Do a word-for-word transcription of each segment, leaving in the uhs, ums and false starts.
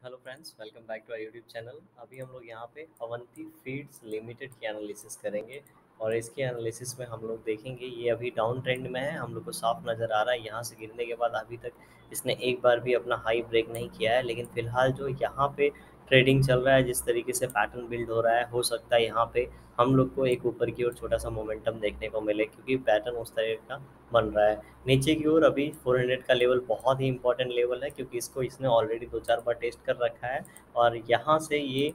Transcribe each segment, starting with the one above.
Hello friends, welcome back to our YouTube channel. अभी हम लोग यहाँ पे अवंती फीड्स लिमिटेड की एनालिसिस करेंगे और इसके एनालिसिस में हम लोग देखेंगे ये अभी डाउन ट्रेंड में है। हम लोग को साफ नज़र आ रहा है यहाँ से गिरने के बाद अभी तक इसने एक बार भी अपना हाई ब्रेक नहीं किया है। लेकिन फिलहाल जो यहाँ पे ट्रेडिंग चल रहा है, जिस तरीके से पैटर्न बिल्ड हो रहा है, हो सकता है यहाँ पे हम लोग को एक ऊपर की ओर छोटा सा मोमेंटम देखने को मिले, क्योंकि पैटर्न उस तरह का बन रहा है। नीचे की ओर अभी चार सौ का लेवल बहुत ही इंपॉर्टेंट लेवल है, क्योंकि इसको इसने ऑलरेडी दो चार बार टेस्ट कर रखा है और यहाँ से ये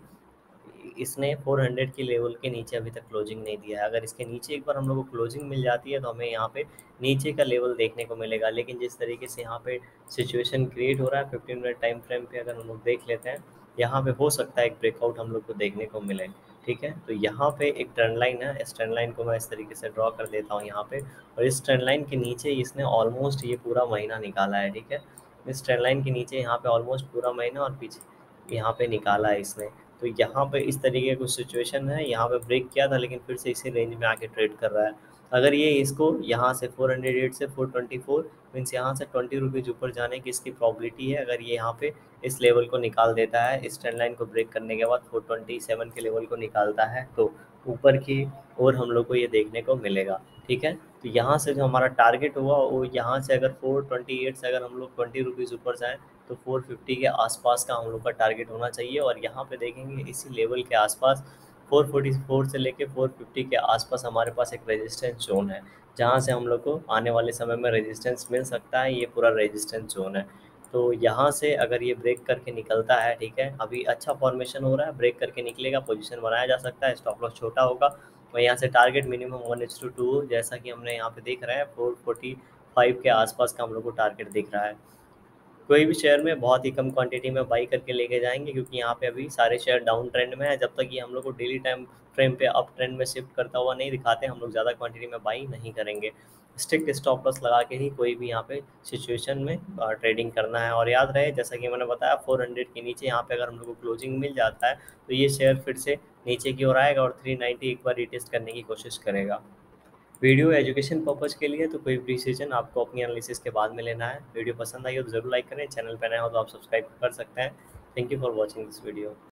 इसने चार सौ की लेवल के नीचे अभी तक क्लोजिंग नहीं दिया है। अगर इसके नीचे एक बार हम लोग को क्लोजिंग मिल जाती है तो हमें यहाँ पे नीचे का लेवल देखने को मिलेगा। लेकिन जिस तरीके से यहाँ पे सिचुएशन क्रिएट हो रहा है फिफ्टीन मिनट टाइम फ्रेम पे, अगर हम लोग देख लेते हैं, यहाँ पे हो सकता है एक ब्रेकआउट हम लोग को देखने को मिले। ठीक है, तो यहाँ पे एक ट्रेंड लाइन है, इस ट्रेंड लाइन को मैं इस तरीके से ड्रॉ कर देता हूँ यहाँ पे। और इस ट्रेंड लाइन के नीचे इसने ऑलमोस्ट ये पूरा महीना निकाला है। ठीक है, इस ट्रेंड लाइन के नीचे यहाँ पे ऑलमोस्ट पूरा महीना और पीछे यहाँ पे निकाला है इसने। तो यहाँ पे इस तरीके की कुछ सिचुएशन है, यहाँ पे ब्रेक किया था लेकिन फिर से इसी रेंज में आके ट्रेड कर रहा है। अगर ये इसको यहाँ से फोर हंड्रेड एट से फोर ट्वेंटी फोर मीन्स यहाँ से ट्वेंटी रुपीज़ ऊपर जाने की इसकी प्रॉबिलिटी है। अगर ये यहाँ पे इस लेवल को निकाल देता है, इस ट्रेंड लाइन को ब्रेक करने के बाद फोर ट्वेंटी सेवन के लेवल को निकालता है, तो ऊपर की ओर हम लोग को ये देखने को मिलेगा। ठीक है, तो यहाँ से जो हमारा टारगेट हुआ वो यहाँ से अगर फोर ट्वेंटी एट से अगर हम लोग ट्वेंटी रुपीज़ ऊपर जाएँ तो फोर फिफ्टी के आसपास का हम लोग का टारगेट होना चाहिए। और यहाँ पे देखेंगे इसी लेवल के आसपास फोर फोर्टी फोर से लेके फोर फिफ्टी के आसपास हमारे पास एक रेजिस्टेंस जोन है, जहाँ से हम लोग को आने वाले समय में रेजिस्टेंस मिल सकता है। ये पूरा रेजिस्टेंस जोन है, तो यहाँ से अगर ये ब्रेक करके निकलता है, ठीक है, अभी अच्छा फॉर्मेशन हो रहा है, ब्रेक करके निकलेगा, पोजीशन बनाया जा सकता है, स्टॉप लॉस छोटा होगा और यहाँ से target minimum one H two two, जैसा कि हमने यहाँ पे देख रहे हैं फोर फोर्टी फाइव के आसपास का हम लोग को टारगेट दिख रहा है। कोई भी शेयर में बहुत ही कम क्वांटिटी में बाई करके लेके जाएंगे, क्योंकि यहाँ पे अभी सारे शेयर डाउन ट्रेंड में है। जब तक ये हम लोग को डेली टाइम फ्रेम पे अप ट्रेंड में शिफ्ट करता हुआ नहीं दिखाते, हम लोग ज़्यादा क्वांटिटी में बाई नहीं करेंगे। स्ट्रिक्ट स्टॉप लॉस लगा के ही कोई भी यहाँ पे सिचुएशन में ट्रेडिंग करना है। और याद रहे, जैसा कि मैंने बताया, फोर हंड्रेड के नीचे यहाँ पे अगर हम लोग को क्लोजिंग मिल जाता है तो ये शेयर फिर से नीचे की ओर आएगा और थ्री नाइन्टी एक बार रिटेस्ट करने की कोशिश करेगा। वीडियो एजुकेशन पर्पज़ के लिए, तो कोई भी डिसीजन आपको अपनी एनालिसिस के बाद में लेना है। वीडियो पसंद आई हो तो ज़रूर लाइक करें, चैनल पर नए हो तो आप सब्सक्राइब कर सकते हैं। Thank you for watching this video.